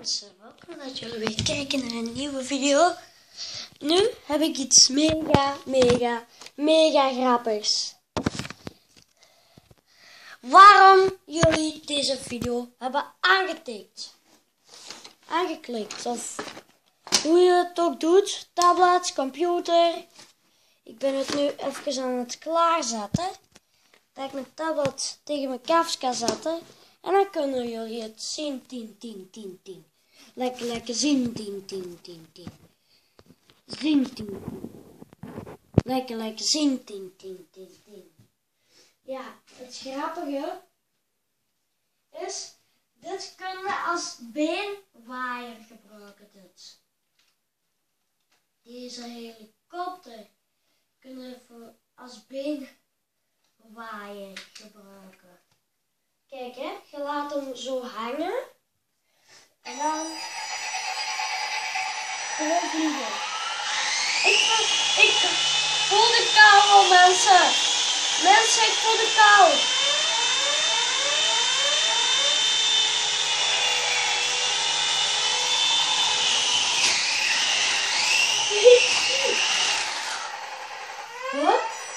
mensen, welkom dat jullie weer kijken naar een nieuwe video. Nu heb ik iets mega grappigs. Waarom jullie deze video hebben aangeklikt of hoe je het ook doet, tablet, computer. Ik ben het nu even aan het klaarzetten. Dat ik mijn tablet tegen mijn kafs kan zetten. En dan kunnen jullie het zien, 10. Lekker zien, 10. Zien, 10. Lekker zien, 10. Ja, het grappige is, dit kunnen we als beenwaaier gebruiken. Deze helikopter kunnen we als beenwaaier gebruiken. Kijk hè, je laat hem zo hangen. En dan gewoon vliegen. Ik voel de kou al, mensen. Mensen, ik voel de kou. Wat?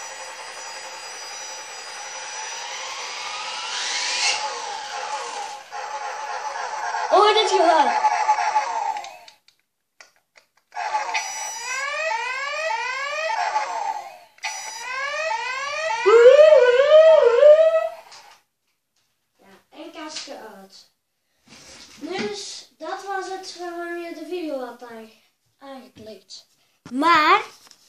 Hoor dit geluid? Ja, en kastje uit. Dus dat was het waarom je de video had aangeklikt. Maar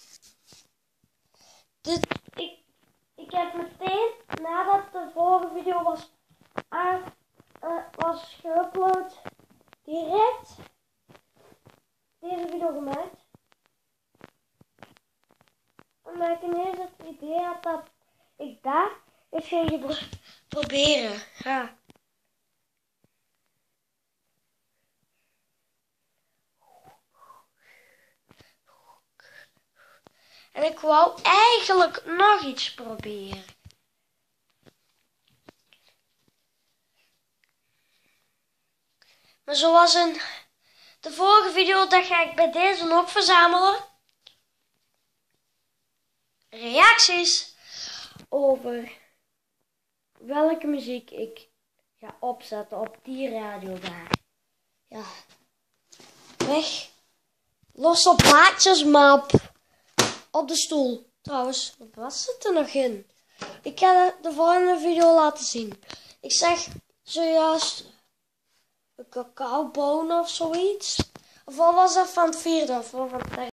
ik heb meteen nadat de vorige video was geüpload, direct deze video gemaakt. Omdat ik ineens het idee had dat ik daar eens ging proberen. Ja. En ik wou eigenlijk nog iets proberen. Maar zoals in de vorige video, dat ga ik bij deze ook verzamelen. Reacties over welke muziek ik ga opzetten op die radio daar. Ja. Weg. Los op maatjes, map. Op de stoel. Trouwens, wat was het er nog in? Ik ga de volgende video laten zien. Ik zeg zojuist een cacaoboon of zoiets. Of wat was dat van het vierde of van het derde?